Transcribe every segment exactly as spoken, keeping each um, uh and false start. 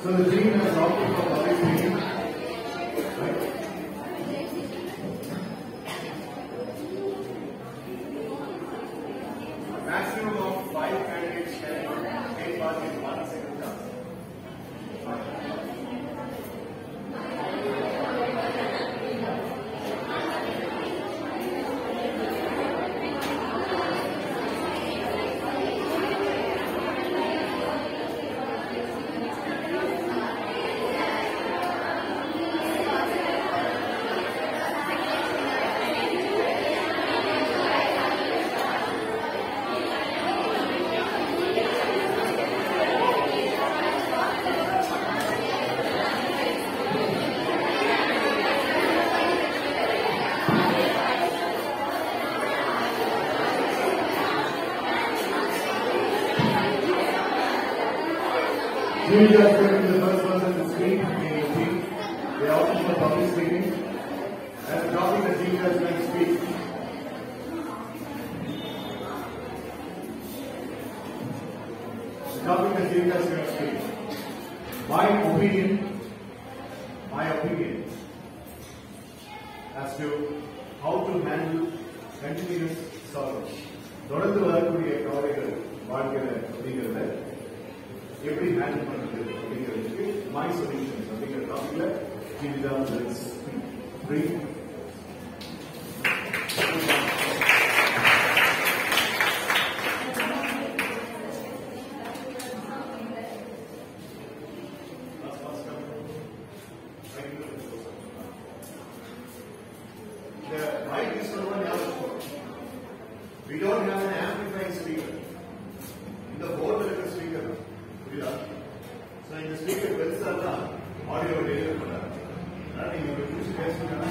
So the team has opted for public speaking. Right? Maximum of five candidates can take part in one second task. We just going to the first person to speak, the team. They are opting for public speaking. And the topic that team is going to speak. The topic that team is going to speak. My opinion, my opinion as to how to handle continuous sorrow. தொடர்ந்து வரக்கூடிய கவலைகள் வாழ்க்கையில அப்படிங்கிறத எப்படி handle பண்றது அப்படிங்கிறதுக்கு my solutions அப்படிங்கிற டாபிக்ல இதுதான் brief. We don't have an amplifying speaker. In the board there is a speaker. So in the speaker பெருசா தான் ஆடியோ டெலிவரி பண்றாங்க. நான் நீங்க ஒரு நிமிஷம் பேசுறீங்கன்னா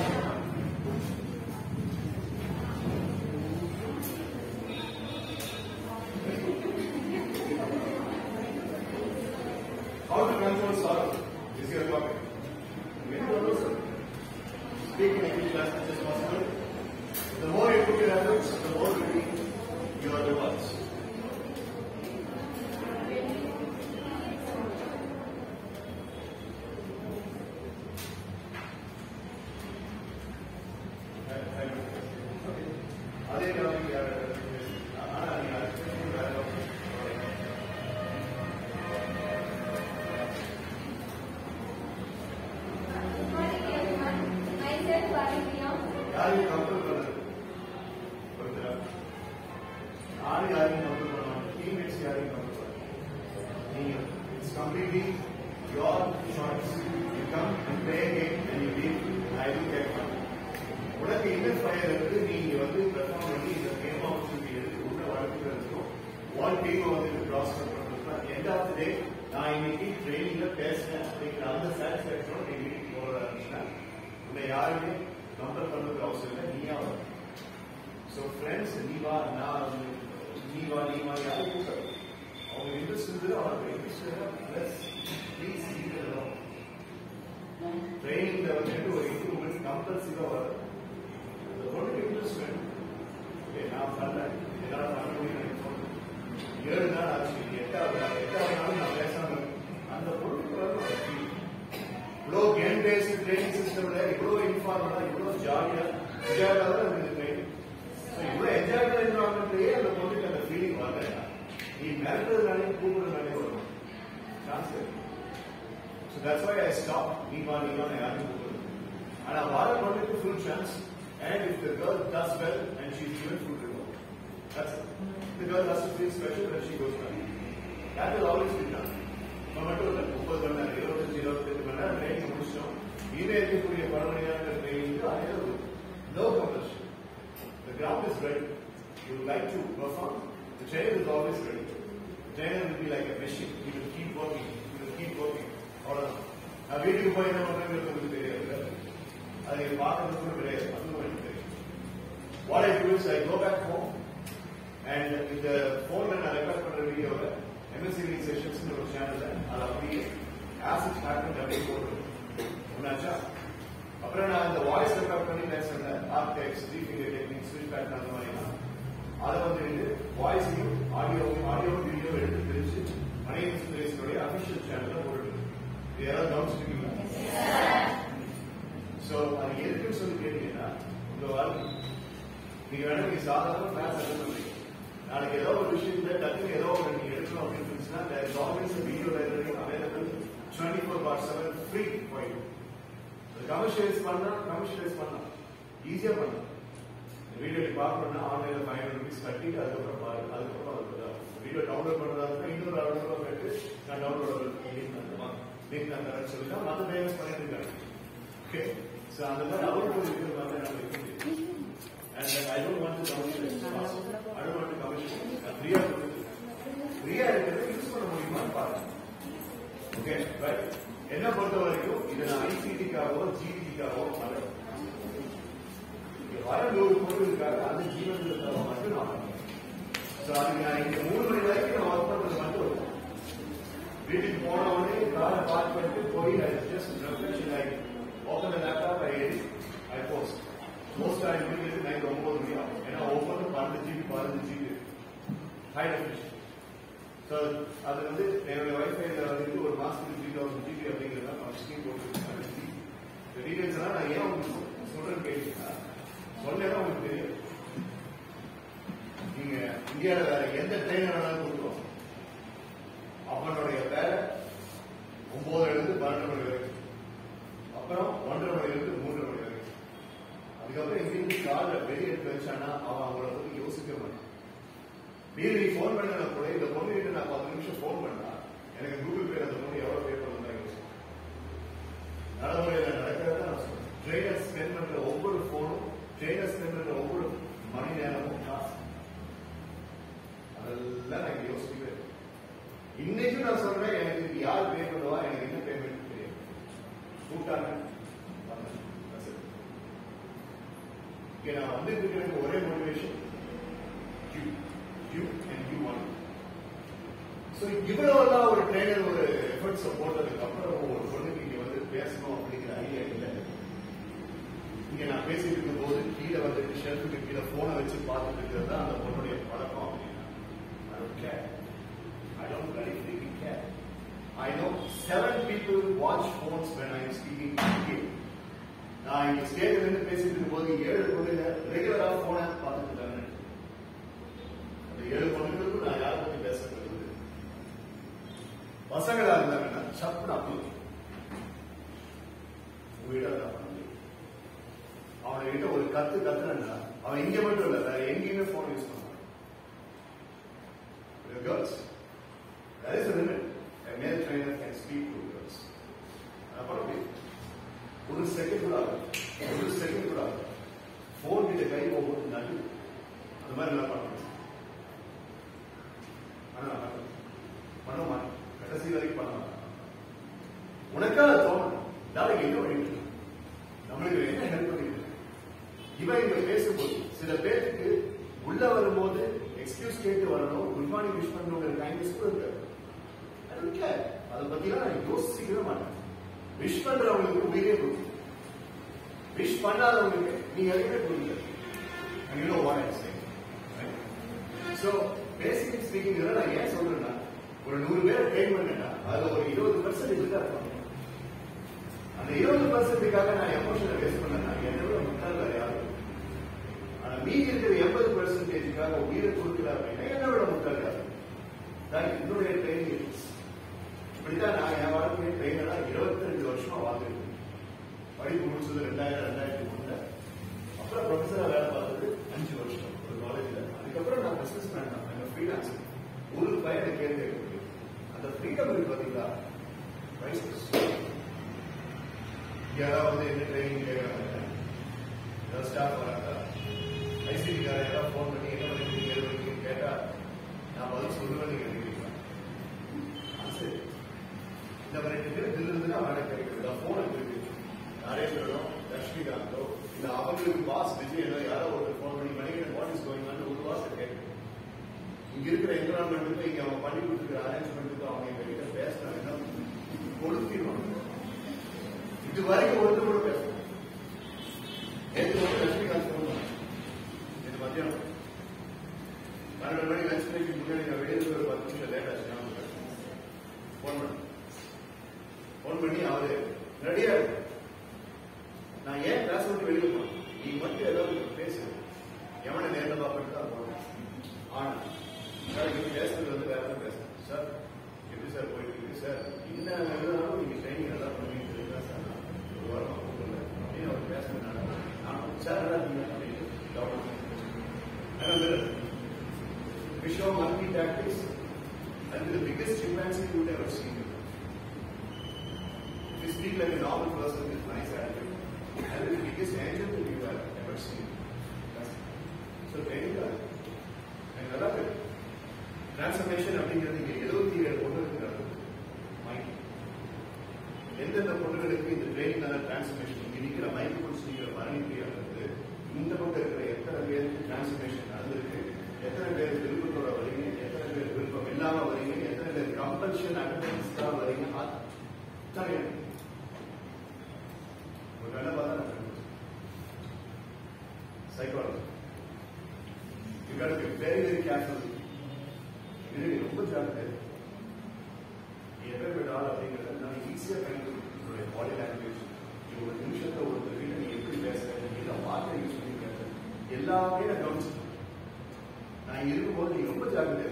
how to control sorrow is your topic. Very well, sir. Speak in English as much as possible. The more you put your efforts, the more you will your rewards. It's completely your choice. You come and play a game and you leave. I will get money. உனக்கு என்ன fire இருக்கு நீங்க வந்து perform பண்ணி இந்த game opportunity எடுத்து உள்ள வாழ்க்கையில் இருக்கும் ஒன் டீம் வந்து கிராஸ் பண்றதுக்கு எண்ட் ஆஃப் தி டே நான் இன்னைக்கு ட்ரைனிங்ல பேசுறேன் அப்படிங்கிற அந்த சாட்டிஸ்ஃபேக்ஷனோட நீ வீட்டுக்கு போக ஆரம்பிச்சுன்னா உன்னை யாருமே கம்பேர் பண்றதுக்கு அவசியம் இல்லை நீயா வரும். ஸோ ஃப்ரெண்ட்ஸ் நீ வா நான் நீ வா நீ வா யாரும் கூப்பிடுறது அவங்க இன்ட்ரெஸ்ட் இருந்தது அவருக்கு இன்ட்ரெஸ்ட் பிளஸ் ப்ளீஸ் ட்ரைனிங்ல வந்து ஒரு இம்ப்ரூவ்மெண்ட் கம்பல்சரியா வரும். அந்த பொண்ணுக்கு இன்ட்ரெஸ்ட் வேணும். நான் பண்ணேன் என்னால பண்ண முடியும் ஏழு நாள் ஆச்சு எட்டாவது நாள் எட்டாவது நாள் நான் பேசாம அந்த பொண்ணுக்கு வரும். இவ்வளோ கேம் பேஸ்ட் ட்ரைனிங் சிஸ்டம்ல இவ்வளோ இன்ஃபார்மலா இவ்வளோ ஜாலியா என்ஜாயா தான் இருக்குது ட்ரைனிங். இவ்வளோ என்ஜாய் என்வரான்மெண்ட்லயே அந்த பொண்ணுக்கு அந்த ஃபீலிங் வரல. நீ மிரட்டுறதுனாலே கூப்பிடுறதுனாலே வரும் chance. So that's why I stopped. நீ வா நீ வா நான் யாரும் கூப்பிடுறது. ஆனா வார பொண்ணுக்கு full chance. And if the girl does well and she's given full reward, that's it. The girl has to feel special when she goes back. That will always be done. No matter what, முப்பது மணி நேரம் இருபத்தஞ்சு இருபத்தெட்டு மணி நேரம் training முடிச்சிட்டோம். இனிமே இருக்கக்கூடிய பல மணி நேரம் ட்ரைனிங் அதே no compulsion. The ground is ready. You would like to perform. The trainer is always ready. The trainer will be like a machine. He will keep working. He will keep working. All along. Now, வீட்டுக்கு போய் என்ன பண்றது தெரியாது. அதை பார்க்கறதுக்கு கிடையாது. அதுவும் தெரியும். What I do is I go back home and இந்த போன்ல நான் ரெக்கார்ட் பண்ற வீடியோவை M S C V sessions ஒரு சேனல்ல அதை அப்படியே ஆசிட் பேட்டர்ன் அப்படியே போடுறேன். உன்னாச்சா அப்புறம் நான் இந்த வாய்ஸ் ரெக்கார்ட் பண்ணி பேசுறேன். ஆர்டெக்ஸ் த்ரீ ஃபிங்கர் டெக்னிக் ஸ்விட்ச் பேட்டர்ன் அந்த மாதிரி அதை வந்து வாய்ஸையும் ஆடியோ ஆடியோ வீடியோ எடுத்து பிரிச்சு மணியன் சுந்தரேசனுடைய அபிஷியல் சேனல்ல போடுறேன். நீங்க வேணா நீங்க சாதாரண கிளாஸ் அட்டன் பண்றீங்க. நாளைக்கு ஏதோ ஒரு விஷயத்துல டக்குனு ஏதோ ஒரு நீங்க எடுக்கணும் அப்படின்னு இருந்துச்சுன்னா there is always a video library available twenty-four bar seven free for you. அது கமர்ஷியலைஸ் பண்ணா கமர்ஷியலைஸ் பண்ணலாம், ஈஸியா பண்ணலாம். வீடியோ பார்க்கணும்னா ஆன்லைன்ல ஃபைவ் ஹண்ட்ரட் ருபீஸ் கட்டிட்டு அதுக்கப்புறம் பாருங்க. அதுக்கப்புறம் அது வீடியோ டவுன்லோட் பண்றதா இருந்தா இன்னொரு அறுநூறு ரூபாய் கட்டு நான் டவுன்லோட் லிங்க் தந்துருவான் லிங்க் தந்துறேன்னு சொல்லிட்டு மற்ற பேமெண்ட்ஸ் பண்ணிட்டு இருக்காங்க. ஓகே, ஸோ அந்த மாதிரி அவருக்கு இருக்கிற மாதிரி நம்ம இருக்க முடியும். And I don't want to commission. I don't want to commission. Free ah free ah இருக்கிறது யூஸ் பண்ண முடியுமான்னு பாருங்க. Okay right. என்ன பொறுத்த வரைக்கும் இதை நான் ஐசிடிக்காகவோ ஜிவிஜிக்காகவோ பண்ணல. வர நூறு பொருளுக்காக அந்த ஜீவனத்துக்காக மட்டும் நான் பண்ணுவேன். ஸோ அதுக்கு நான் இங்க மூணு மணி வரைக்கும் நான் ஒர்க் பண்றது மட்டும் இருக்கும். வீட்டுக்கு போன உடனே காரை பார்க் பண்ணிட்டு போய் ஐ ஜஸ்ட் ரெஃப்ரெஷன் ஆகி open the laptop I edit I post most ஆகி வீட்டுக்கு நைட் ஒன்பது மணி ஆகும். ஏன்னா ஒவ்வொரு பன்னெண்டு ஜிபி பதினஞ்சு ஜிபி ஹை டெஃபினிஷன். ஸோ அது வந்து என்னுடைய வைஃபைல வந்து ஒரு மாசத்துக்கு த்ரீ தௌசண்ட் ஜிபி அப்படிங்கிறத நான் ஸ்கீம் போட்டு டீடைல்ஸ் எல்லாம் நான் ஏன் உங்களுக்கு சொல்றேன்னு கேட்டீங்கன்னா சொன்னா உங்களுக்கு தெரியும். நீங்க இந்தியாவில் வேற எந்த ட்ரெயினர் வேணாலும் கொடுக்குறோம். அவனுடைய வேலை ஒன்பதுல இருந்து பன்னெண்டு மணி வரைக்கும், அப்புறம் ஒன்றரை மணி இருந்து மூன்றரை மணி வரைக்கும். அதுக்கப்புறம் இங்கிருந்து காலை வெளியே எடுத்து வச்சானா அவன் அவங்கள பத்தி யோசிக்க மாட்டான். மீறி நீ போன் பண்ண கூட இந்த பொண்ணு கிட்ட நான் பத்து நிமிஷம் போன் பண்ணா எனக்கு கூகுள் பே அந்த பொண்ணு எவ்வளவு பே பண்ணணும் யோசிக்கும். நடைமுறையில நடக்கிறத நான் சொல்றேன். ட்ரெயினர் ஸ்பெண்ட் பண்ற ஒவ்வொரு போனும் ட்ரெயினர் ஸ்பெண்ட் பண்ற ஒவ்வொரு மணி நேரமும் காசு. அதெல்லாம் நான் யோசிக்கவே. இன்னைக்கும் நான் சொல்றேன், எனக்கு யார் பே பண்ணுவா, எனக்கு என்ன பேமெண்ட் தெரியும். கூட்டாங்க இங்க நான் வந்து இருக்கிற ஒரே motivation you you and you one. So இவ்வளவுதான் ஒரு ட்ரெயினர் ஒரு எஃபர்ட்ஸ் போட்டதுக்கு அப்புறம் ஒரு பொண்ணுக்கு இங்க வந்து பேசணும் அப்படிங்கிற ஐடியா இல்லை. இங்க நான் பேசிட்டு இருக்கும் போது கீழே வந்துட்டு ஷெல்ஃபுக்கு கீழே போனை வச்சு பார்த்துட்டு இருக்கிறது தான் அந்த பொண்ணுடைய பழக்கம் அப்படின்னா I don't care. I don't really freaking care. I know seven people watch phones when I am speaking to you. நான் இங்க ஸ்டேஜ்ல இருந்து பேசிட்டு இருக்கும் போது ஏழு பொண்ணுங்க ரெகுலரா போனை பார்த்துட்டு இருக்காங்க. அந்த ஏழு பொண்ணுங்களுக்கும் நான் யாரை பத்தி பேசுறது பசங்களா இருந்தாங்கன்னா சப்புன்னு அப்படி வீடாதான் அவனை கிட்ட ஒரு கத்து கத்துனா அவன் இங்க மட்டும் இல்ல வேற எங்கேயுமே போன் யூஸ் பண்ணுவான். Girls, there is a limit. A male trainer can speak to girls. அப்படி ஒரு செகண்ட் கூட ஆகும், ஒரு செகண்ட் கூட ஆகும். போன் கிட்ட கை ஒவ்வொரு நடு அந்த மாதிரி எல்லாம் பண்ண ஆனா பண்ண மாட்டேன். கடைசி வரைக்கும் பண்ண மாட்டேன். உனக்காக தோணும் நாளைக்கு என்ன பண்ணிட்டு நம்மளுக்கு என்ன ஹெல்ப் பண்ணிட்டு இவன் இங்க பேசும்போது சில பேருக்கு உள்ள வரும்போது எக்ஸ்கியூஸ் கேட்டு வரணும், குட் மார்னிங் விஷ் பண்ணணும் கைண்ட்னஸ் கூட இருக்காது. அதை பத்திலாம் நான் யோசிக்கவே மாட்டேன். விஷ் பண்றவங்களுக்கு உயிரே கொடுக்கும், விஷ் பண்ணாதவங்களுக்கு நீங்க எதுவுமே கொடுங்க. You know what I'm saying, right? So basically speaking, நான் ஏன் சொல்றேன்னா ஒரு நூறு பேரை ட்ரெயின் பண்ணா அதுல ஒரு இருபது பர்சன்டேஜ் தான் இருப்பாங்க. அந்த இருபது பர்சன்டேஜ்காக நான் எமோஷனை வேஸ்ட் பண்ணேன்னா என்னோட முட்டாள் வேற யாரும். ஆனா மீதி இருக்கிற எண்பது பர்சன்டேஜுக்காக உயிரை கொடுக்கல அப்படின்னா என்னோட முட்டாள் யாரும். என்னுடைய ட்ரெயினிங் இப்படிதான் நான் என் வாழ்க்கையை ட்ரெயினரா இருபத்தி ரெண்டு வருஷமா வாழ்ந்துருக்கேன். படிப்பு முடிச்சது ரெண்டாயிரம் ரெண்டாயிரத்தி மூணுல, அப்புறம் ப்ரொஃபஸரா வேலை பார்த்தது அஞ்சு வருஷம் ஒரு காலேஜ்ல. அதுக்கப்புறம் நான் பிசினஸ் மேன் தான், ஃப்ரீலான்ஸ். ஒரு பையனை கேள்வி கேட்க முடியும். அந்த ஃப்ரீடம் இருக்கு பாத்தீங்களா, யாராவது என்ன ட்ரைனிங் கேட்கறாங்க, ஏதாவது ஸ்டாஃப் வராங்க, ஐசிடிக்கார யாராவது போன் பண்ணி என்ன பண்ணி ஏழு மணிக்கு கேட்டா நான் பதில் சொல்லுவேன்னு கேட்கிறீங்களா? சரி, இந்த மாதிரி பேர் தில்லுன்னா வேலை கிடைக்கிறது. போன் இருக்கு, நரேந்திரனோ லட்சுமிகாந்தோ இல்ல அவங்களுக்கு பாஸ் விஜயனோ யாரோ ஒரு போன் பண்ணி மணிக்கு வாட் இஸ் கோயிங் ஆன் ஒரு வாசம் கேட்கணும். இங்க இருக்கிற என்விரான்மெண்ட்டுக்கு இங்க அவங்க பண்ணி கொடுத்துருக்கிற அரேஞ்ச்மெண்ட்டுக்கு அவங்க எங்க கிட்ட பேசினாங்கன்னா கொடுத்திருவாங்க. இது வரைக்கும் ஒருத்தர் கூட பேசணும். நேற்று வந்து லட்சுமிகாந்த் சொல்லுவாங்க, இது மத்தியானம் பன்னெண்டு மணி லட்ச மணிக்கு முன்னாடி நான் வெளியே ஒரு பத்து நிமிஷம் லேட் ஆச்சு. போன் பண்ணி போன் பண்ணி அவரு ரெடியா இருக்கு. நான் ஏன் பேச விட்டு வெளியே போனேன், நீ மட்டும் ஏதாவது பேசு, எவனை speak like a normal person with nice attitude. That is the biggest angel that you have ever seen. So training that. And another transformation அப்படிங்கிறது இங்க எழுபத்தி ஏழு பொண்ணுங்கிறது மைண்ட். எந்தெந்த பொண்ணுகளுக்கு இந்த ட்ரெயினால டிரான்ஸ்ஃபர்மேஷன் இங்க நிக்கிற மைண்ட் குடிச்சிக்கிற மரணிக்கிறது இந்த பக்கம் இருக்கிற எத்தனை பேருக்கு டிரான்ஸ்ஃபர்மேஷன் நடந்திருக்கு, எத்தனை பேர் விருப்பத்தோட வரீங்க, எத்தனை பேர் விருப்பம் இல்லாம வரீங்க, எத்தனை பேர் கம்பல்ஷன் அட்டெண்டன்ஸ் தான் வரீங்க, அத்தனை ஒரு வேலை பார்த்தா psychology. You got to be very, very careful. இது ரொம்ப ஜாக்கிரதை. எவ்வளவு விடாது அப்படிங்கிறத நான் ஈஸியா கண்டுபிடிக்கிறேன். பாடி லாங்குவேஜ் ஒரு நிமிஷத்தை ஒரு வீட்டை நீ எப்படி பேசுறது, என்ன வார்த்தை யூஸ் பண்ணி பேசுறது, எல்லாமே நான் கவனிச்சுக்கணும். நான் இருக்கும்போது நீ ரொம்ப ஜாக்கிரதை.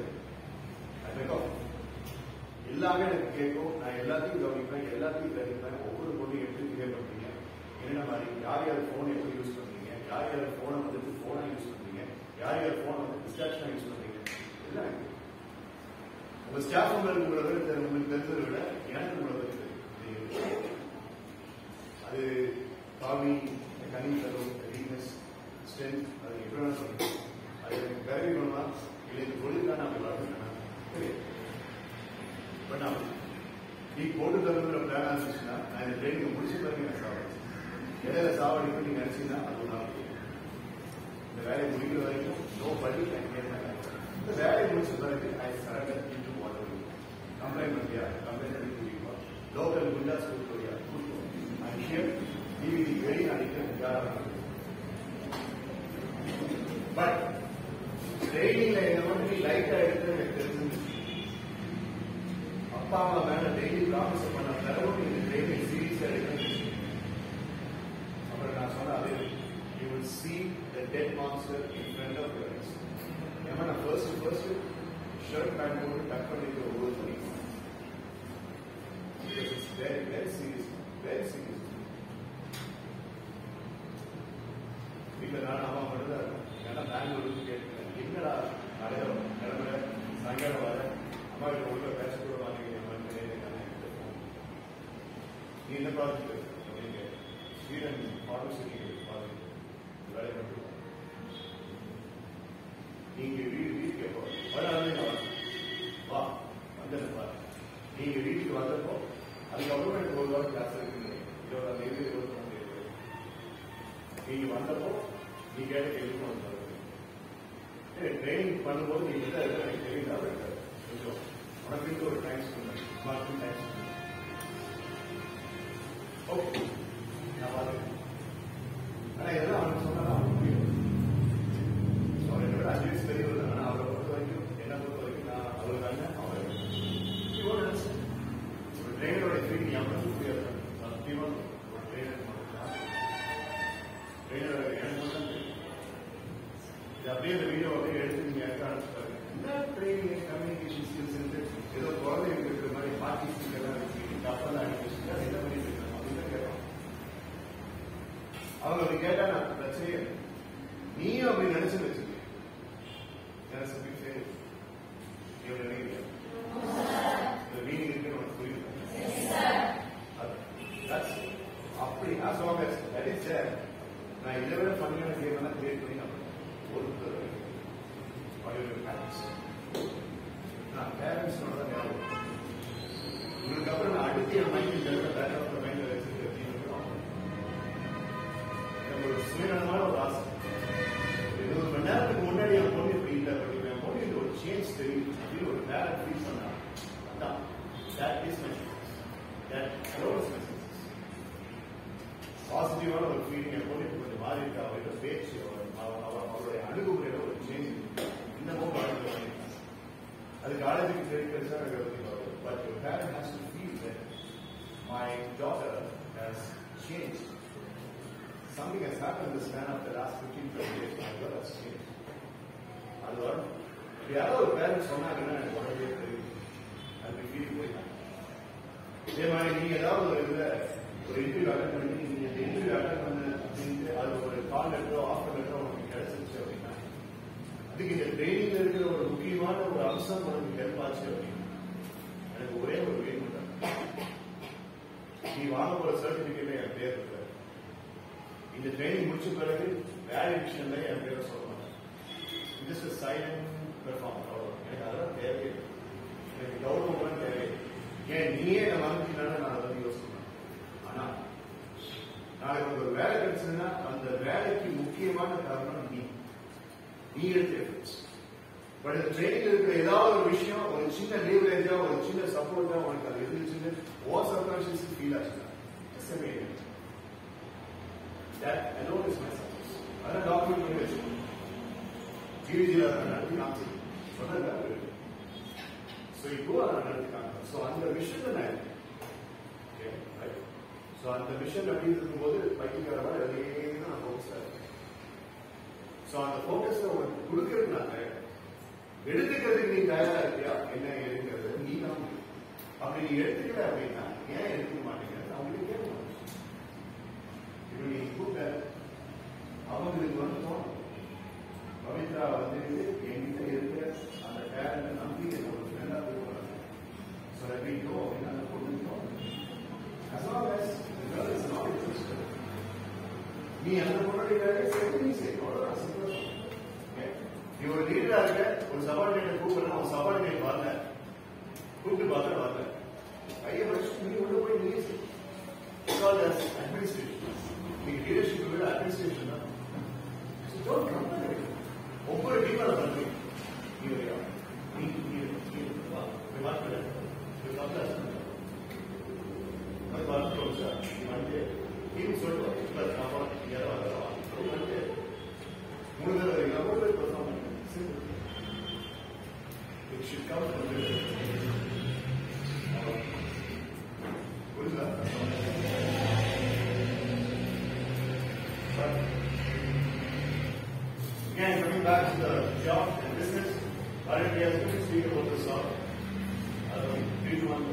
எல்லாமே எனக்கு கேட்கும், நான் எல்லாத்தையும் கவனிப்பேன், எல்லாத்தையும் கவனிப்பேன். ஒவ்வொரு பொண்ணையும் எப்படி பிஹேவ் பண்றீங்க, என்ன மாதிரி, யார் யார் போன் எப்படி யூஸ் பண்றீங்க, யார் யார் போனை வந்துட்டு போனை யூஸ் பண்றீங்க, யார் யார் போனை வந்து டிஸ்ட்ராக்ஷனா யூஸ் பண்றீங்க, எல்லாம் உங்க ஸ்டாஃப் உங்களுக்கு உங்களை விட உங்களுக்கு தெரிஞ்சதை விட எனக்கு உங்களை பற்றி தெரியும். அது காமி, கனி தரும், வீக்னஸ், ஸ்ட்ரென்த், அது எப்படி வேணா சொல்லுங்க. அது எனக்கு கருவி வேணுமா இல்லை இந்த தொழிலுக்காக நான் வளர்க்கணும் தெரியும். பட் நான் நீ போட்டு தருங்கிற பிளான் ஆரம்பிச்சுன்னா நான் இந்த ட்ரெயினிங் முடிச்ச பிறகு எனக்கு சாவடிச்சு இடையில சாவடிக்கும் நீங்க நினைச்சீங்கன்னா அது ஒரு நாள் இந்த வேலையை முடிக்கிற வரைக்கும் நோ படி இந்த வேலையை முடிச்ச பிறகு I surrender into water complaint பண்ணியா கம்ப்ளைண்ட் பண்ணி கூட்டிக்குவா லோக்கல் குண்டாஸ் கூட்டுவியா கூட்டுவோம் ஐ ஹியர் டிவிடி வெளி அடிக்க யாராக பட் ட்ரெயினிங்ல என்ன பண்ணி லைட்டா எடுத்து எனக்கு தெரிஞ்சு அப்பா அம்மா மேல டெய்லி ப்ராமிஸ் பண்ண அளவுக்கு இந்த ட்ரெயினிங் சீரியஸா எடுக்கணும். அப்புறம் நான் சொன்ன அதே you will see the dead monster in front of your eyes. ஏமா நான் ஃபர்ஸ்ட் ஃபர்ஸ்ட் ஷர்ட் பேண்ட் போட்டு டக் பண்ணிட்டு ஒவ்வொரு பண்ணிக்கலாம். It's very very serious very serious. வீட்டில் நான் அம்மா மட்டும் தான் இருக்கும். ஏன்னா பெங்களூருக்கு கேட்கிறேன் என்னடா நிறைய கிளம்புற சாயங்காலம் வர அம்மா கிட்ட உள்ள பேச கூட வாங்க நீ என்ன ப்ராஜெக்ட் நீங்க ஸ்வீடன் பார்மசூட்டிக்கல் ப்ராஜெக்ட் வேலை பண்ணுறோம். நீங்க வீடு வீட்டுக்கு எப்போ வராது வா வந்தப்பா நீங்க வீட்டுக்கு வந்தப்போ அதுக்கப்புறம் எனக்கு ஒரு வாரம் கிளாஸ் இருக்குங்க இருபதாம் தேதி இருபத்தி மூணு தேதி நீங்க வந்தப்போ நீ கேட்ட கேள்வி வந்தாரு ட்ரைனிங் பண்ணும்போது நீங்க எனக்கு தெரியுதா கொஞ்சம் உனக்கு ஒரு டைம் ஸ்பெண்ட் மார்க்கும் டைம் ஸ்பெண்ட் ஓகே நான் பார்த்துக்கேன். ஆனால் இதெல்லாம் அவனுக்கு சொன்னா அவனுக்கு புரியும். ஸோ அவரை விட அஞ்சு வயசு பெரியவர் தான். ஆனால் அவரை பொறுத்த வரைக்கும் என்ன பொறுத்த வரைக்கும் நான் அவர் தாங்க அவரை இவ்வளோ நினைச்சேன். ஒரு ட்ரெயினரோட ஃபீலிங் எவ்வளோ புரியாது சத்தியமாக ஒரு ட்ரெயினர் ட்ரெயினரோட எனக்கு மட்டும் தெரியும். இது அப்படியே இந்த வீடியோ அப்படியே எடுத்து நீங்க எடுக்க ஆரம்பிச்சுட்டாரு. என்ன ட்ரெயினிங் கம்யூனிகேஷன் ஸ்கில்ஸ் இருக்கு ஏதோ குழந்தைங்க இருக்கிற மாதிரி பாட்டி ஸ்கில்லாம் இருக்கு கப்பல் அடிக்க என்ன பண்ணிட்டு இருக்காங்க அவங்க அப்படி கேட்டா நான் பிரச்சனையே நீயும் அப்படி நினைச்சு வச்சுக்க மீனிங் இருக்கு உனக்கு புரியுது அப்படி நான் இதை விட பண்ணியான கேம் கிரியேட் பண்ணி நான் ஒரு நான் பேரண்ட்ஸோட தான் ஞாபகம் உங்களுக்கு அப்புறம் நான் அடுத்து என் மைண்ட் பேரண்ட் மைண்ட்ல வச்சுட்டு ஒரு சுயநலமான ஒரு ஆசை இருபது மணி நேரத்துக்கு முன்னாடி என் பொண்ணு இப்படி இல்லை அப்படி என் பொண்ணு இந்த ஒரு சேஞ்ச் தெரியும் அப்படின்னு ஒரு பேரண்ட் ஃபீல் பண்ணா அதான் that is my that also my பாசிட்டிவான ஒரு ஃபீலிங் என் பொண்ணு கொஞ்சம் மாறி இருக்கா அவரோட பேச்சு அவருடைய அணுகுமுறையில ஒரு சேஞ்ச் இன்னமும் வாழ்க்கை அது காலேஜுக்கு தெரிவிக்கிறதா but your parent has to feel that my daughter has change. Something has happened in the span of the last fifteen to twenty years. My girl has changed. I learned. If you have a parent, so now I want to be a very, I'll be feeling very happy. They might need a lot of ஒரு interview attend பண்ணி நீங்க இந்த interview attend பண்ண அப்படின்ட்டு அது ஒரு கால் லெட்டரோ offer லெட்டரோ உங்களுக்கு கிடைச்சிருச்சு அப்படின்னா அதுக்கு இந்த ட்ரெயினிங்ல இருக்கிற ஒரு முக்கியமான ஒரு அம்சம் உங்களுக்கு ஹெல்ப் ஆச்சு அப்படின்னா எனக்கு ஒரே ஒரு வேணும் நீ வாங்க போற சர்டிபிகேட்ல என் பேர் இருக்கு. இந்த ட்ரைனிங் முடிச்ச பிறகு வேலிடேஷன்ல என் பேரை சொல்ல மாட்டேன். Just silent perform. எனக்கு அதெல்லாம் தேவையில்லை. எனக்கு கௌரவம் தேவையில்லை. ஏன் நீயே நான் வாங்கினாலும் நான் அதை வந்து யோசிக்கிறேன். ஆனா நாளைக்கு ஒரு வேலை கிடைச்சதுன்னா அந்த வேலைக்கு முக்கியமான காரணம் நீ நீ எடுத்து. பட் இந்த ட்ரெயினில் இருக்கிற ஏதாவது ஒரு விஷயம், ஒரு சின்ன லீவரேஜா, ஒரு சின்ன சப்போர்ட்டா உனக்கு அது இருந்துச்சுன்னு ஓ சப்கான்ஷியஸ் ஃபீல் ஆச்சுன்னா that alone is my success. அதான் டாக்குமெண்ட் பண்ணி வச்சுக்கணும். ஜிவிஜியில் அதை நடத்தி காமிச்சு சொன்னது. ஸோ இப்போ அதை நடத்தி காமிச்சேன். ஸோ அந்த விஷயத்தை நான் இருக்கேன். ரைட். ஸோ அந்த விஷயம் அப்படி இருக்கும்போது பைக்கிக்காரவா எதையே தான் நான் ஃபோக்கஸாக இருக்கேன். ஸோ அந்த ஃபோக்கஸை உனக்கு கொடுக்கறதுனால எடுத்துக்கிறதுக்கு நீ தயாரா இருக்கியா என்ன எடுக்கிறது நீ தான். அப்படி நீ எடுத்துக்கல அப்படின்னா ஏன் எடுத்துக்க மாட்டேங்கிறது அவங்களுக்கு கேட்க மாட்டேன். இப்ப நீ கூப்பிட்ட அவங்களுக்கு வந்து தோணும் பவித்ரா வந்து என்கிட்ட இருக்கிற அந்த பேரண்ட நம்பி என்னோட ஃப்ரெண்டா போகிறாங்க. ஸோ எப்படி நோ அப்படின்னு அந்த பொண்ணு தோணும். As long as the girl is not interested, நீ அந்த பொண்ணுடைய சேர்த்து நீ செய்யணும். சந்தோஷம். நீ ஒரு லீடரா இருக்க, ஒரு சபார்டினேட் கூப்பிடணும், ஒரு சபார்டினேட் வரல, கூப்பிட்டு பார்த்தா வரல, கையை வச்சு நீ உள்ள போய் நீ அட்மினிஸ்ட்ரேஷன். நீங்க லீடர்ஷிப் விட அட்மினிஸ்ட்ரேஷன் தான். ஒவ்வொரு டீம் அதை பண்ணி நீ வரையா நீ மாற்ற அது பார்த்து சார் நீ வந்து டீம் சொல்லுவோம் யாரும் வந்து மூணு தடவை எவ்வளோ பேர் பெர்ஃபார்ம் பண்ணுங்க. It should come from the புரியுதா? But again, coming back to the job and business, currently I was going to speak about this song. Uh, three to one.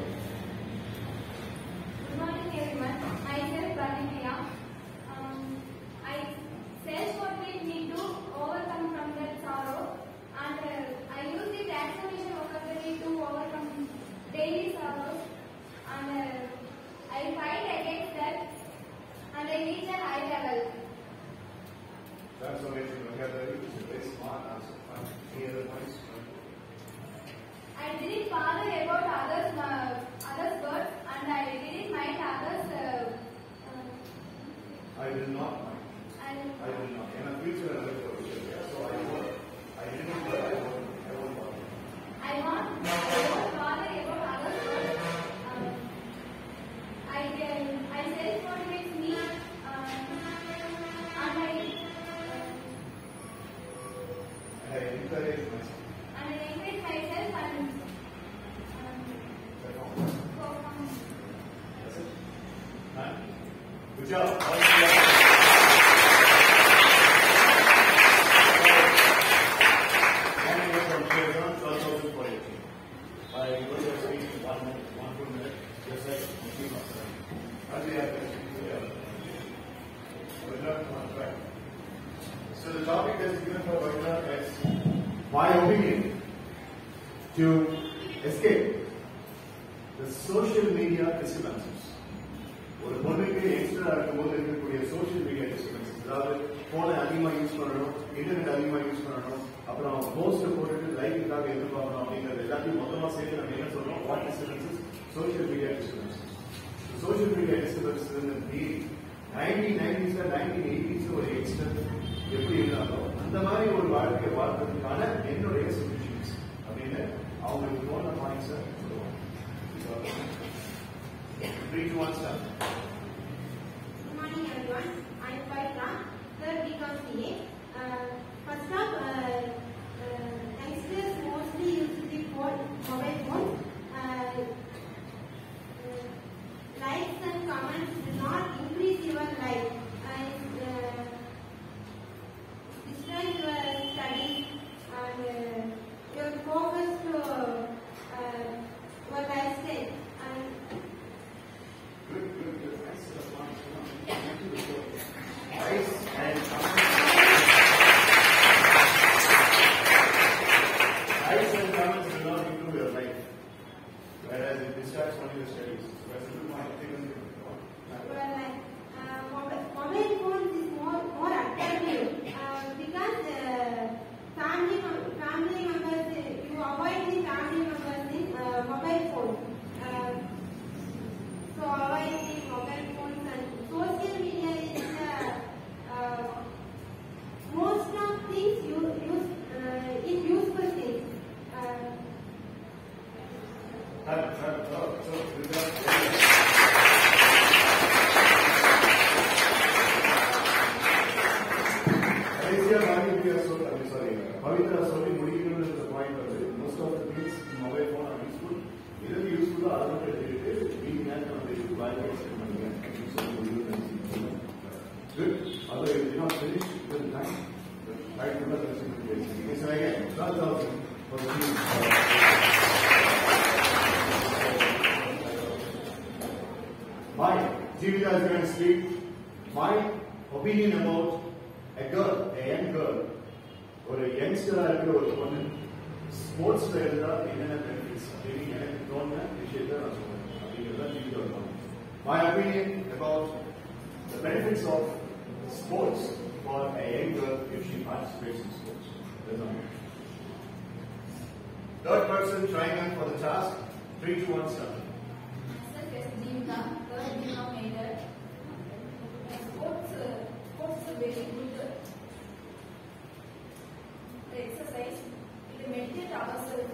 Good morning, everyone. Myself, Bharatya. Um, I self-motivate me to overcome from that sorrow, and uh, I use the transformation vocabulary to overcome daily sorrows, and uh, I fight against that, and I reach a high level. Transformation vocabulary is a very smart answer. Any other points? I didn't bother about others, uh, others' words, and I didn't mind others. Uh, uh, I will not mind. and I will not. In a future, I will go. So I won't. I didn't bother. I won't. I won't bother. I want, I won't bother about others' words. Um, I, uh, I self-motivate me, um, and I, uh, And I encourage myself. and I encourage myself and um, Perform. perform. That's it. Huh? Good job. All good job. So the topic that's given for Bhavitra is my opinion to escape the social media disturbances. ஒரு பொண்ணுக்கு extra இருக்கும்போது இருக்கக்கூடிய social media disturbance, அதாவது போனை அதிகமா use பண்ணணும், internet அதிகமா use பண்ணணும், அப்புறம் போஸ்ட் போட்டுட்டு லைக்குக்காக எதிர்பார்க்கணும் அப்படிங்கிறது எல்லாத்தையும் மொத்தமா சேர்த்து நம்ம என்ன சொல்றோம், what disturbances, social media disturbances. Social media disturbance nineteen நைன்டிஸ்ல நைன்டீன் எயிட்டிஸ்ல ஒரு எக்ஸ்டர் எப்படி இருந்தாலும் அந்த மாதிரி ஒரு வாழ்க்கையை வாழ்றதுக்கான என்னுடைய சொல்யூஷன்ஸ் அப்படின்னு அவங்களுக்கு தோன்ற பாயிண்ட்ஸை சொல்லுவாங்க. Three to one start. Good morning, everyone. I am Paitra, third B Com C A. Uh, first up, uh, uh, youngsters mostly use the phone, mobile phone. Uh, uh, likes and comments do not increase your life and uh, destroy your studies and uh, your focus to uh, your lifestyle. And Good, good, good. Nice. Nice and likes and comments do not improve your life, whereas it distracts only the studies. So that's a good point. Take a look. Well, like, uh, mobile, mobile phones is more more attractive uh, because uh, family mem- family members uh, you avoid the family members in uh, mobile phone. Uh, so avoid the mobile phones and social media is uh, uh, most of things you use uh, in useful things. Uh, Time, time, so, so, with that, Alicia, Mani, we are so, I'm sorry, Pavitra, sorry, முடிக்கணும் என்ற point வந்து, most of the things in mobile phone are useful. எது useful அதை மட்டும் எடுத்துக்கிட்டு, நீங்க நேரத்தை வந்து வாழ்க்கை extend பண்ணுங்க. Useful முடிவு Good. Although you did not finish, it was nice. Right, good luck in the situation. Okay, so again, twelve thousand for the team. My G V G is going to speak my opinion about a girl, a young girl, or a youngster இருக்கிற ஒரு பொண்ணு ஸ்போர்ட்ஸ்ல இருந்தா என்னென்ன benefits அப்படின்னு எனக்கு தோணுன விஷயத்தை நான் சொல்றேன் அப்படிங்கிறத ஜிவிஜி வருவாங்க. My opinion about the benefits of sports for a young girl if she participates in sports. That's all. Third person trying on for the task. Three, two, one, start. Sports, sports is very good exercise. It meditate ourselves.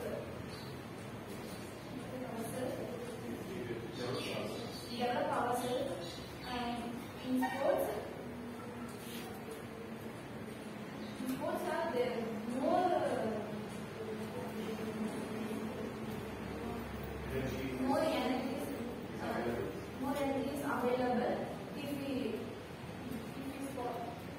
Develop ourselves. And in sports, in sports are there more more energies, uh, more energies available if we if we sport.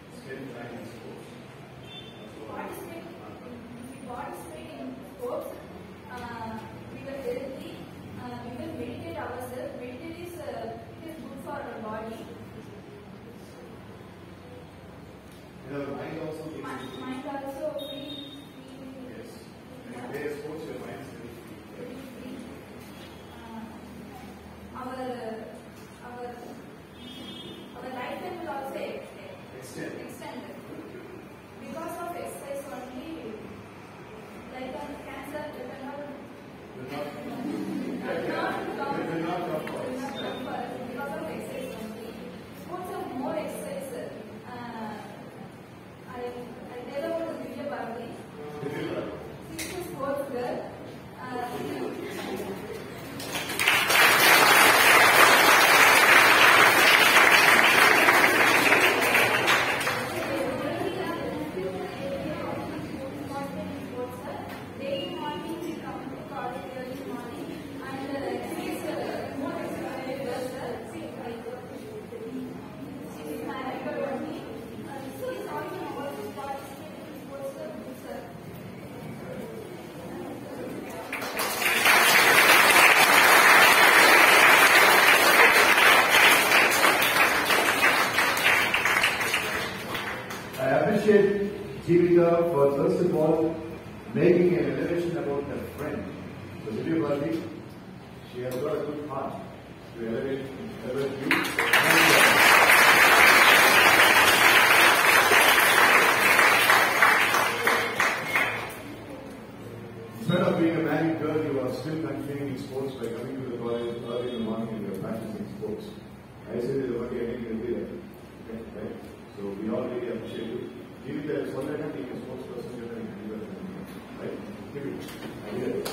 Participate, if we participate in sports, uh, we will healthy, uh, we will meditate ourselves. Meditate is uh, is good for our body. Your mind also gets Mind, mind also free. free yes. When you play sports, your mind is very free. very free. Uh, our our our lifetime will also extend. Extend. extend. Because of exercise only, like on cancer, it will not Will not, will not come. it will not come for will us. not come for us because of exercise only. Sports are more exercise. Uh, I I tell about the Divya Bharati. She's a sports girl. Uh, Daily morning we come to college early morning and uh, she's uh, more excited girl. She's like she's married only. Uh, she's talking about sports. Sports groups. I appreciate Jivika for first of all making an elevation about her friend. So Divya Bharati, she has got a good heart to elevate, elevate you. Instead of being a married girl, you are still continuing in sports by coming to the college early in the morning and you are practicing sports. I say that what you are getting will be there. Okay, right? So we all really appreciate you. Give it a solid and being a sports person, you can do that. Right? Give it. I hear it.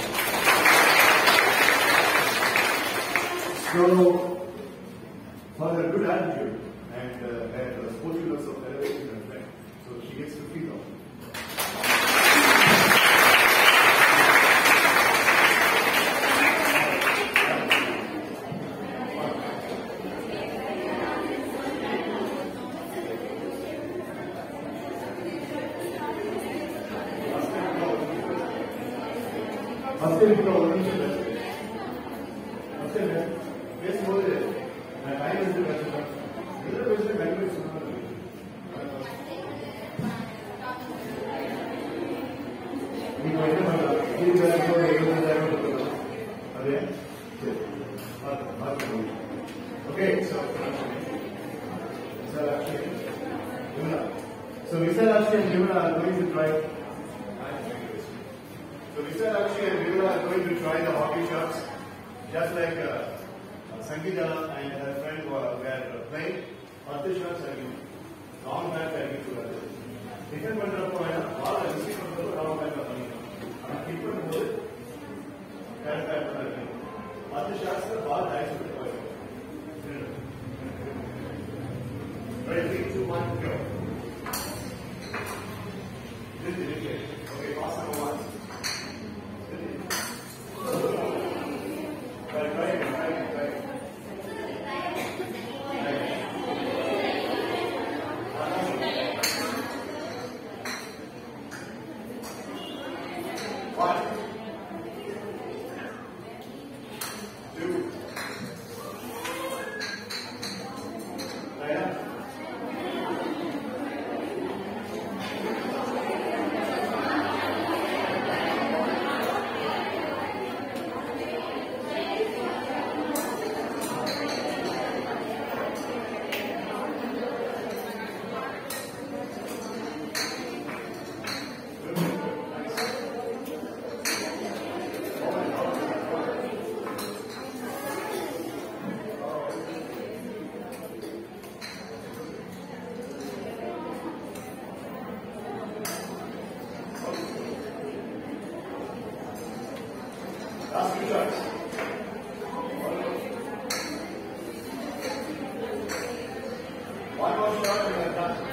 So, for her good attitude and uh, her sportiveness of elevation her friend, so she gets fifty thousand. First time you ஒரு நிமிஷம் பேசு. First time பேசும்போது நான் time எடுத்து பேசுறேன். எதிர பேசுற கண்டிப்பா சொன்னாங்க. Okay, so Visalakshi, Vimala. So Visalakshi and Vimala are going to try. So Visalakshi and Vimala are going to try the hockey shots, just like uh, Sangeeta and her friend were, were playing. Hockey shots are given. Long back are given to others. Different பண்றப்போ வேணா பால் receive பண்றது wrong பேக்ல பண்ணிக்கலாம். ஆனா kick பண்ணும்போது correct பேக்ல இருக்கு. மற்ற ஷாட்ஸ்ல பால் டைஸ் பண்ணி போயிடும். Ready, three, two, one, go. This is it. Okay, pass number one. Right, right, right, right. One, two, right up. Last few shots. One more shot and we're done.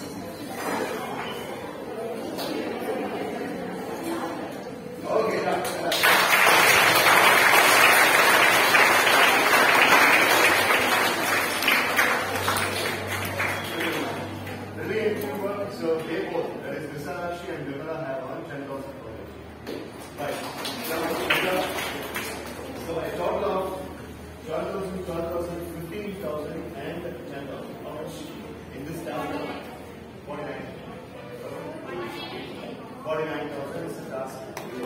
Okay, done. done. Brilliant teamwork. So they both, that is Visalakshi and Vimala, have won ten thousand dollars. Right. So I talked of twelve thousand, twelve thousand, fifteen thousand and ten thousand. How much in this task? forty-nine. forty-nine thousand is the task.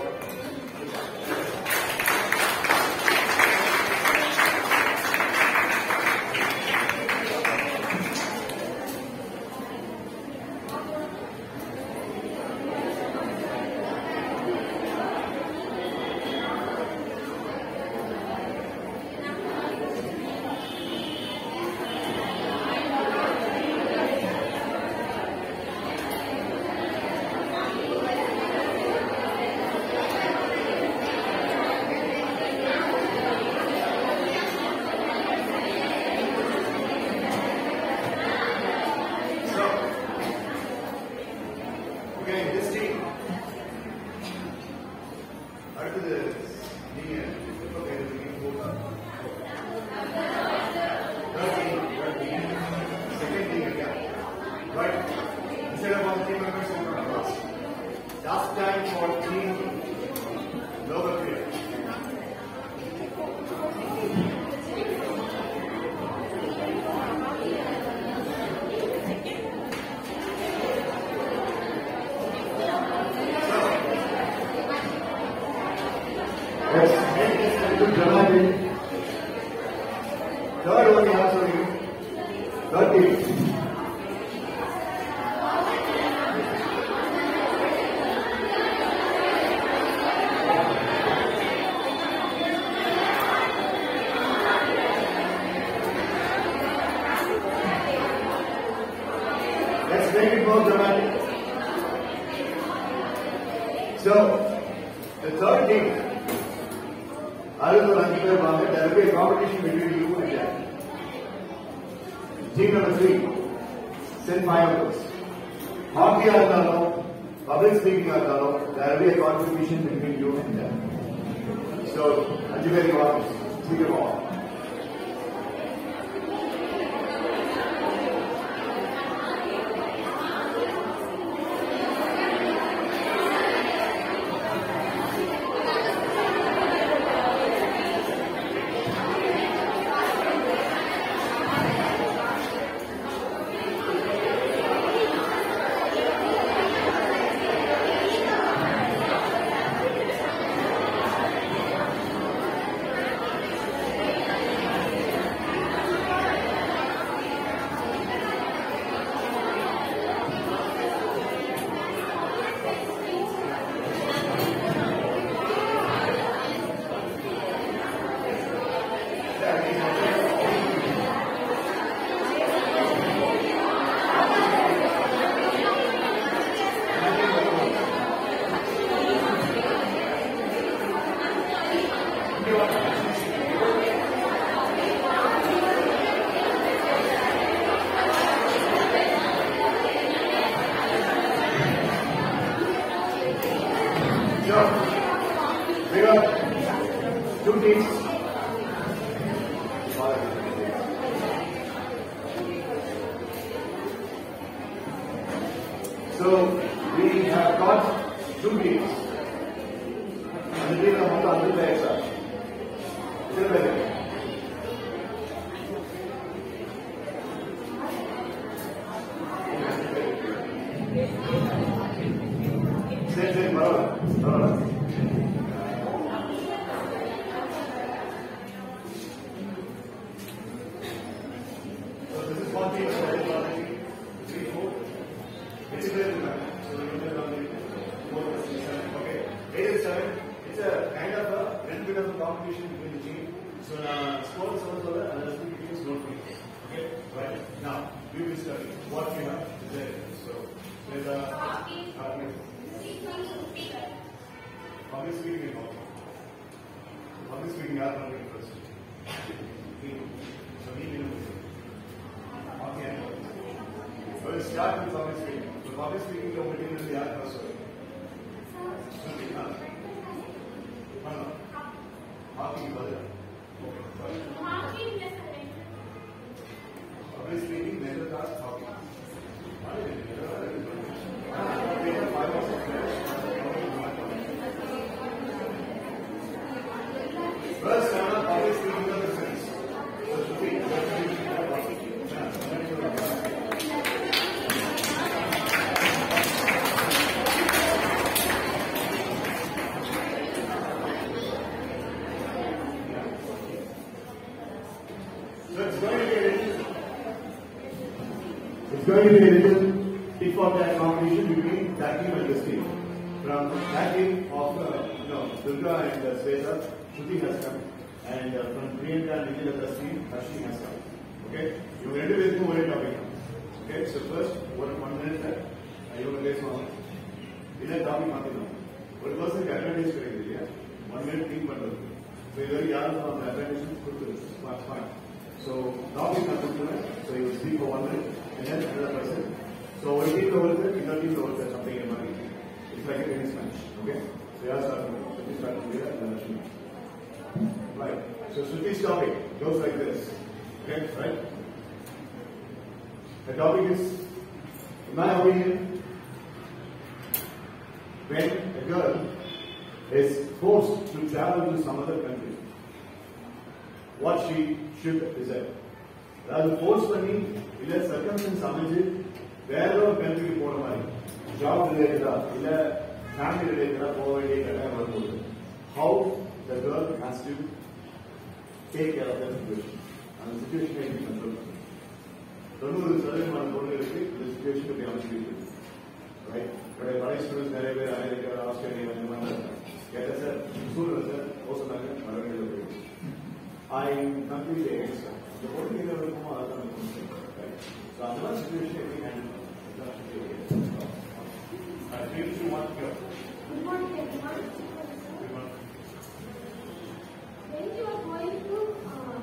Okay, this team. அடுத்தது நீங்க எப்ப கைதுக்கு போகலாம். Third team, third team. Second team again. Right. Instead of one team members on the bus. Last time for team lower grade. Yes, good dramatic. Third one is also you. Third team. Let's make it more dramatic. So, the third team. There will be a competition between you and them. Team number three, send five of us. Hockey or public speaking or there will be a competition between you and them. So, Anju very much. See you all. got two teams. And the team of Mother the extra. Same thing, Barabar. Barabar. So this is one team, three, four. It's a very good match. So we will only four, six, seven. Okay. Eight and seven. It's a kind of a little bit of a competition between the team. So now score is also there and the two teams don't win. Okay? Right. Now we will study what we have there. So there's a hockey. Public speaking is also. Public speaking are running first. So we will hockey and public speaking. So we'll start with public speaking. So public speaking का meeting में याद कर सकते हैं. सुनिए हाँ. हाँ ना. Hockey की बात है. Hockey जैसा है. Public speaking मेरे साथ hockey. First, I'm not public speaking of the sense. So should be. So it's going to be a little, it's going to be a little tip for that competition between that team and this team. From that team of uh, you know, Durga and uh, Sweta, Shruti has come, and uh, from Priyanka and Nikhilata's team, Harshini has come. Okay, you will end with one topic now. Okay, so first, one one minute that I will place my this is topic nothing now. One person can advantage करेंगे क्या? One minute think बंद So इधर याद हो अपना advantage खुद smart smart. So topic nothing So you will speak for one minute and then another person. So one team over there, another team over there, something in mind. It's like a tennis match. Okay. So yeah, start with this start with here and then Ashwini. Right. So Sruti's topic goes like this. Okay, right? The topic is, in my opinion, when a girl is forced to travel to some other country, what she should decide. Rather force பண்ணி இல்ல circumstance அமைஞ்சு வேற ஒரு country போற மாதிரி job related-ஆ இல்ல family related-ஆ போக வேண்டிய கட்டாயம் வரும்போது how the girl has to take care of that situation. அந்த situation எப்படி கண்ட்ரோல் பண்ணணும். தொண்ணூறு சதவீதமான பொருளுக்கு இந்த situation எப்படி அமைச்சிருக்கு. ரைட். பழைய ஸ்டூடெண்ட்ஸ் நிறைய பேர் அமெரிக்கா ஆஸ்திரேலியா இந்த மாதிரி கேட்ட சார் சூழ்நிலை சார் போக சொன்னாங்க வர வேண்டியது போயிடுச்சு. I am completely against that. The whole thing is going to be right. So, another situation we handle. I think you want to go. Good morning, everyone. Good morning. When you are going to, um,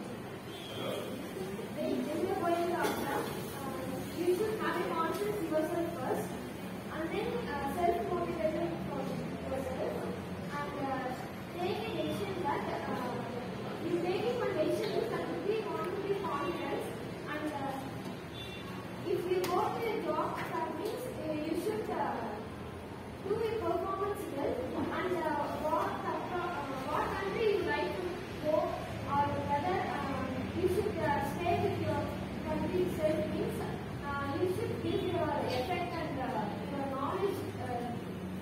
when, when you are going to Accra, uh, you should have a conscious yourself first, and then uh, self-motivated for yourself, and uh, take a decision that. Uh, He's making one decision that we want to be confident, and uh, if you go to a job, that means uh, you should uh, do a performance well, and uh, what uh, what country you like to go, or whether uh, you should uh, stay with your country itself means uh, you should give your effect and uh, your knowledge uh,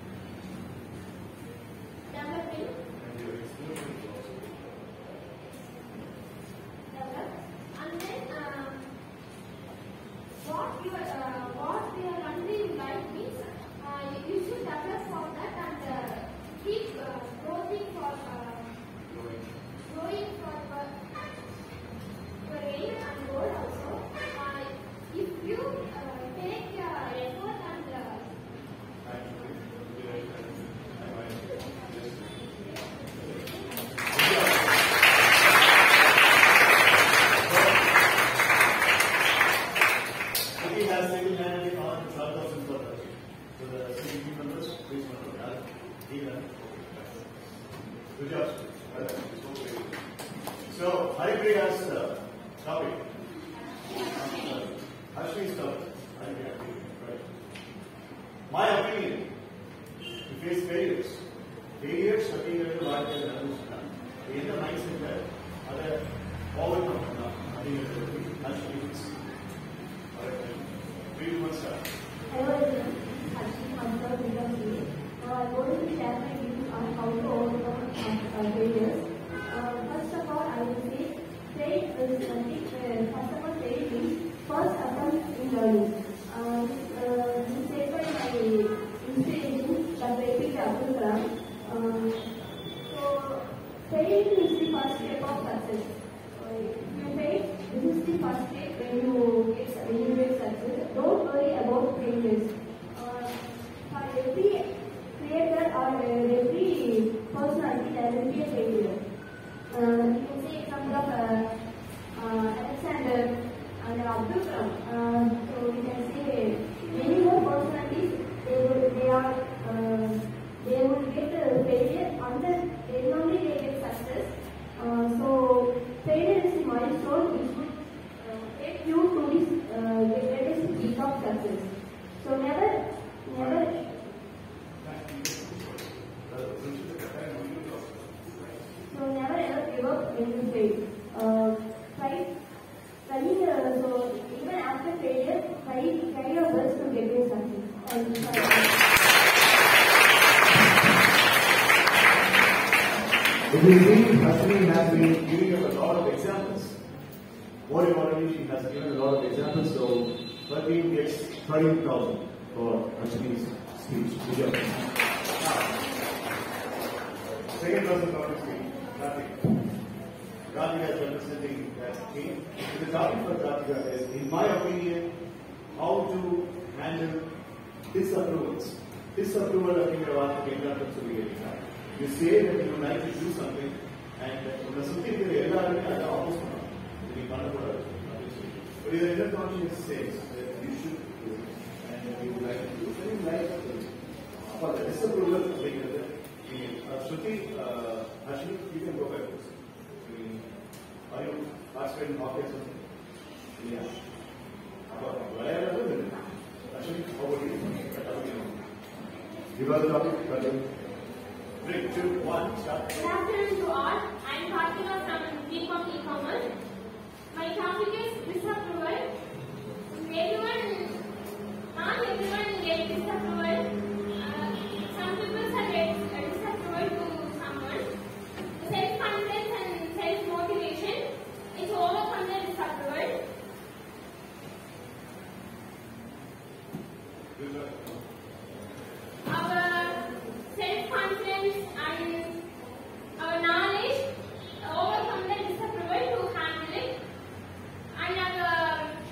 developing. And then, uh, what you uh, what your country you like means uh, you should develop for that and uh, keep uh, growing for uh, growing for uh, your aim and goal also. Uh, if you uh, take uh, effort and uh, Good job. So, Haripriya's uh, topic. Ashwini's topic. Right. My opinion, face failures. Failures அப்படிங்கிறது வாழ்க்கையில் நடந்துச்சுன்னா எந்த mind செட்டில் அதை overcome பண்ணலாம் அப்படிங்கிறது actually three months Hello everyone, Ashwin Mansur Visalakshi. Now I'm going to share my views on how to overcome uh, failures. Uh, first of all, I will say fail is nothing. Uh, first of all, fail means first attempt in learning. Uh, uh, this statement by inspiration that A P J Abdul Kalam. Uh, so fail is the first step of success. Uh, if you fail, this is the first step when you get when you get success. Don't worry about failures. Uh, for every creator or uh, every personality, there will be a failure. Uh, you can say example of uh, uh, Alexander and Abdul Kalam. Uh, so we can say many more personalities. They will, they are uh, they will get uh, failure until then only they get success. Uh, so failure is the milestone which would uh, take you to this uh, greatest peak of success. So never, never. So never ever give up when you fail. Uh, try, trying. Uh, so even after failure, try, try your best to get you success. If you see, Ashwini has been giving us a lot of examples. More importantly, she has given a lot of examples, so thirteen gets thirteen thousand for Ashwini's speech. Good job. Now, second person on the screen, Karthik. Karthik is representing as king. The topic for Karthik is, in my opinion, how to handle disapprovals. Disapproval அப்படிங்கிற வார்த்தைக்கு என்ன அர்த்தம் சொல்லுவீங்க? You say that you would like to do something and உங்களை சுற்றி இருக்கிற எல்லாருமே அதை ஆப்போஸ் பண்ணணும். இது நீ பண்ணக்கூடாது. But your inner conscience says that you should do it and you would like to do it. You like to do it. அப்போ அந்த disapproval அப்படிங்கிறது Shruti, uh, Ashwini, you can go back. Are you participating in hockey or something? Yeah. Whatever. Ashwini, how about you? Give us the topic. Three, two, one, start. Good afternoon to all. I am Karthika from Deep of E-Commerce. My topic is disapproval. Everyone, not everyone gets disapproval. Uh, some people are get disapproval to someone. Self-confidence and self-motivation is overcome the disapproval. Our self-confidence and our knowledge overcome the disapproval to handle it, and our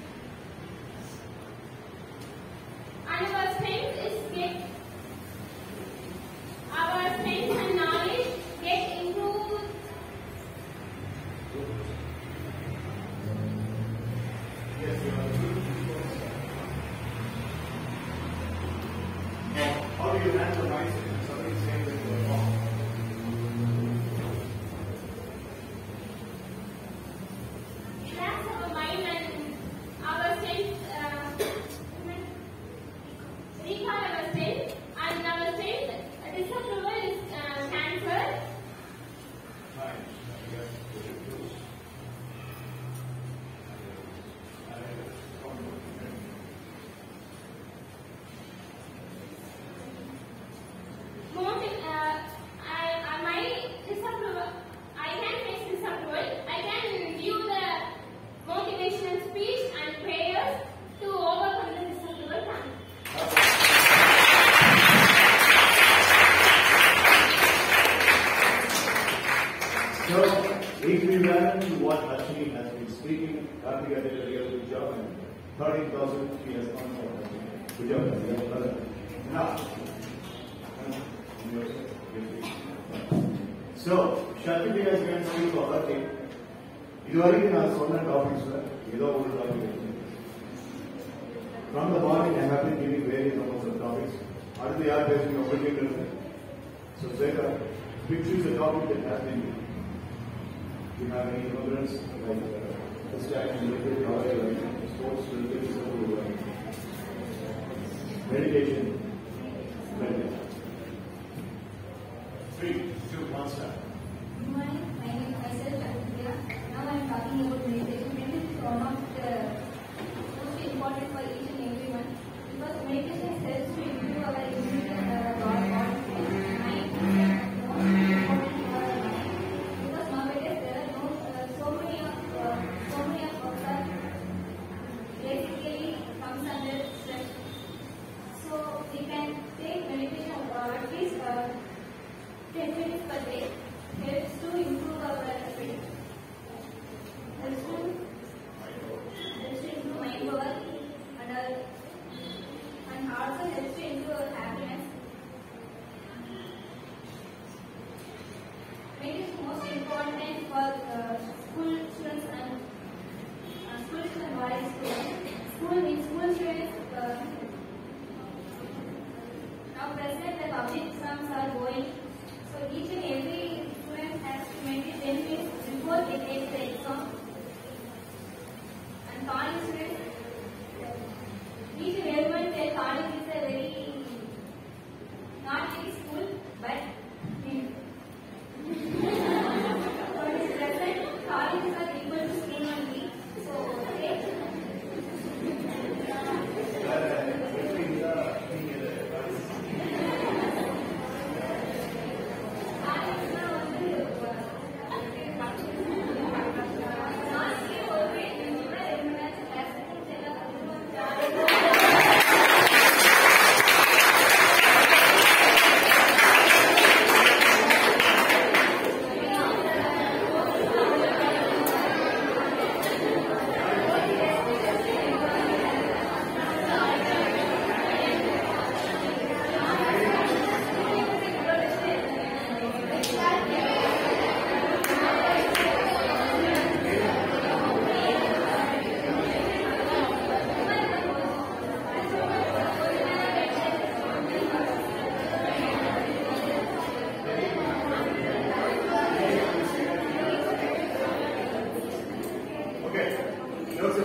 and our strength is get our strength and knowledge get improved. Yes, you are. How do you handle mindset when somebody is saying that you are wrong? Relax our mind and our strength, uh, recall our strength, and our strength disapproval is uh, cancer. Fine. Yes. Motiv- uh, I, uh, my disapproval, I can face disapproval. I can give the motivational speech and prayers to overcome the disapproval time. So, if we learn what Ashwini has been speaking, Karthika did a really good job, and thirteen thousand he has gone for. Good job, Karthika. Now, so, Shakti has been speaking for her team. இதுவரைக்கும் நான் சொன்ன டாபிக்ஸ்ல ஏதோ ஒரு topic From the morning I have been giving various numbers of topics. அடுத்து யார் பேசுறீங்க உங்களுக்கு இருக்கு. So, Zeka, pick choose a topic that has been. Do you have any ignorance like uh, distraction related or sports related to meditation? Meditation.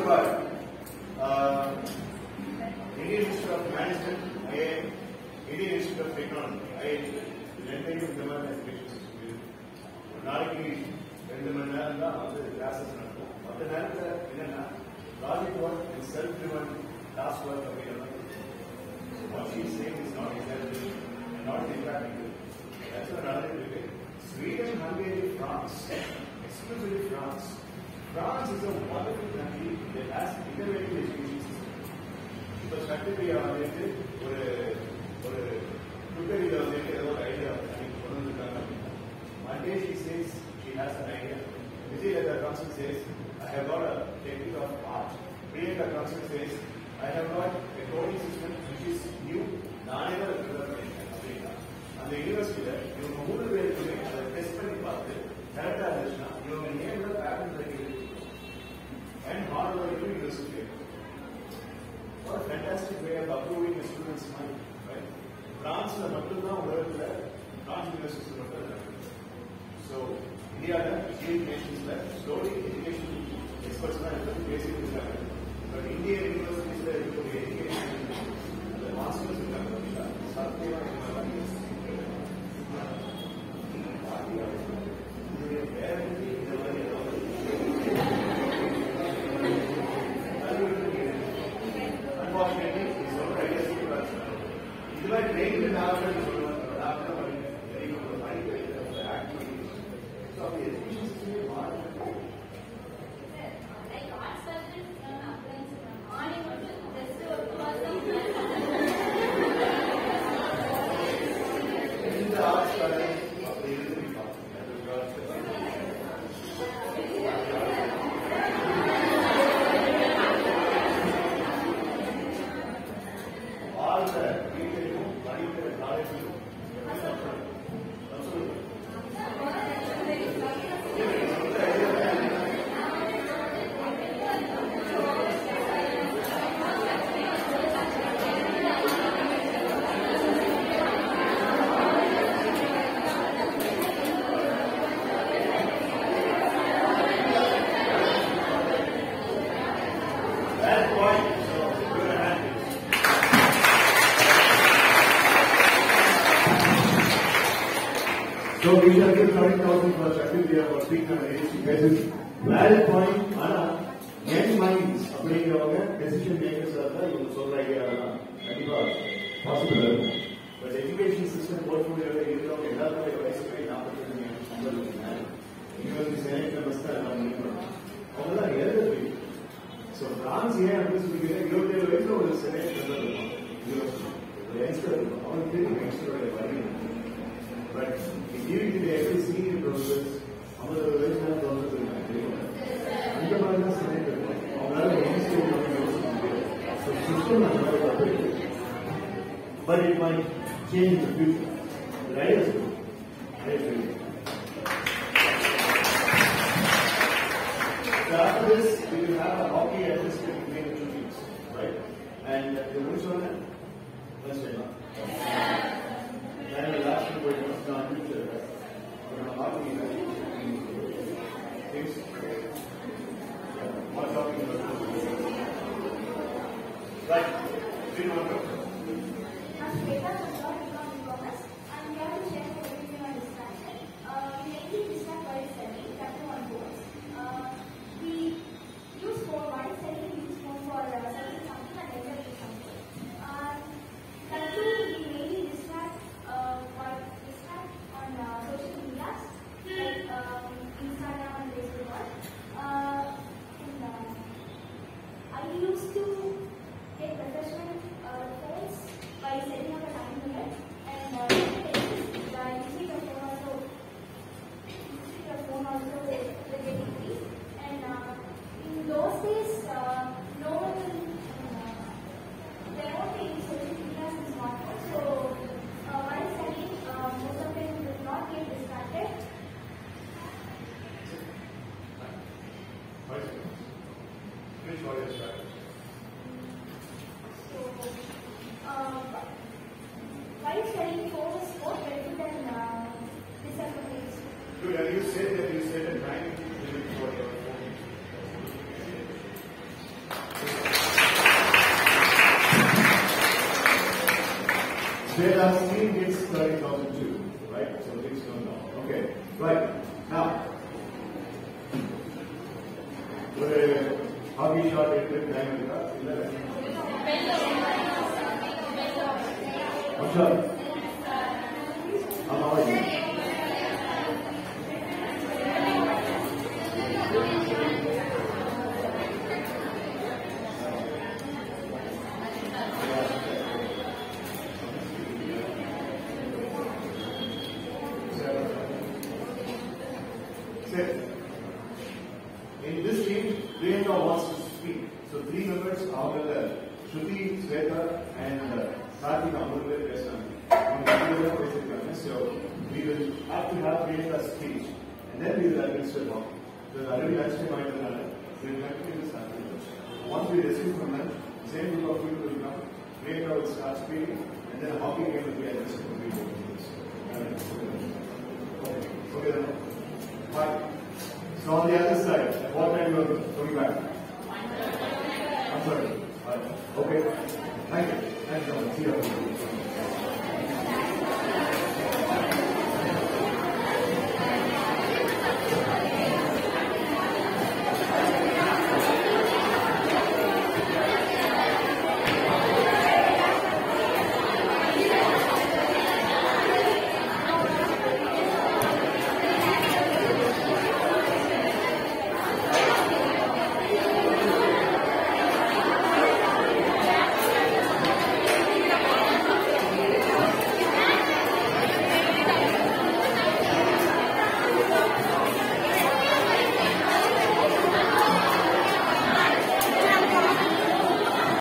but uh, Indian Institute of Management, I I M, Indian Institute of Technology, I I T, ரெண்டையும் இந்த மாதிரி education system இருக்கு. ஒரு நாளைக்கு ரெண்டு மணி நேரம் தான் வந்து கிளாஸஸ் நடக்கும். மற்ற நேரத்தில் என்னன்னா project work and self driven task work அப்படிங்கிற மாதிரி what she is saying is not exactly and not impractical. That's what another debate. Sweden, Hungary, France, exclusively France. France is a wonderful country that has innovative education system. Because practically, வந்து ஒரு ஒரு டுட்டரியில் வந்து ஏதோ ஒரு idea கொண்டு வந்திருக்காங்க. Monday she says she has an idea. Visalakshi comes and says, I have got a technique of art. Priyanka comes and says, I have got a coding system which is new. நானே தான் இருக்கிறது அப்படின்னா அந்த யூனிவர்சிட்டியில் இவங்க மூணு பேருக்குமே அதை டெஸ்ட் பண்ணி பார்த்து கரெக்டாக இருந்துச்சுன்னா இவங்க நேரில் pattern ready and hard university. What a fantastic way of approving a student's mind, right? France la mattumna udathila France university mattumna. So India la Asian nations la slowly education experts la idu basic irukanga. But Indian universities la idu education the masters irukanga. Satyeva irukanga. So we shall give thirty thousand for activity for speaking on agency basis. Valid point, Anna, young minds, அப்படிங்கிறவங்க decision makers இருந்தா இவங்க சொல்ற idea கண்டிப்பா possible இருக்கும். But education system போர்ட்ஃபோலியோல இருக்கிறவங்க எல்லாருமே வயசு போய் நாற்பத்தி ரெண்டு சம்பளம் யூனிவர்சிட்டி செனட் மெம்பர்ஸ் தான் எல்லாம் பண்ணிக்கணும். அவங்க தான் எழுத தெரியும். ஸோ பிரான்ஸ் ஏன் அப்படின்னு சொல்லிக்கிறேன் இருபத்தேழு வயசுல ஒரு செனட் மெம்பர் இருக்கும் யூனிவர்சிட்டி ஒரு யங்ஸ்டர் இருக்கும் அவனுக்கு தெரியும் யங்ஸ்டரோட வழி. But if you give every senior process, how much of the way is going to be? And the man is saying that all our own students so system is not perfect, but it might change in the future. Right? Right. So after this, we will have a hockey adjustment between the two teams, right? And the which one? Let's say now. And the last one was not future. We're going to hockey things. What's talking about? Right. We don't know. As data does not become e-commerce, and we have to check everything on distraction. Uh, we mainly distract by selling, that's one goal. Uh, we use phone, while selling, we use phone for uh, selling something and then selling something. Uh, that too, we mainly distract uh, by distract on uh, social media, like um, Instagram and Facebook. Uh, and, uh, I used to take professional uh, phones by setting up a time limit, and uh, the usage of phone also, usage of phone also will will get increased. And uh, in those days, uh, no one will, uh, there won't be any social media and smartphones, so uh, while studying, uh, most of them will not get distracted. Which one is right? So, uh, while studying, phone is more better than uh, disadvantage. Good. And you said that you said a time limit for your phone. Shweta's team gets thirty thousand too, right? So it's going down. Okay, right. Now, ஒரு hobby shot எடுத்து time இருக்கா? இல்ல அஷா ஆமா ஆமா In this team, Priyanka wants to speak. So three members are Shruti, Sweta, and Karthik Amurve present. So we will have to have Priyanka's speech, and then we will administer talk. So already lunch time we will continue this afterwards. Once we receive from them, the same group of people will come. Priyanka will start speaking, and then a hockey game will be administered for people. Okay, okay then. Bye. So on the other side, at what time you are coming back? I'm sorry. Okay. Thank you. Thank you. See you.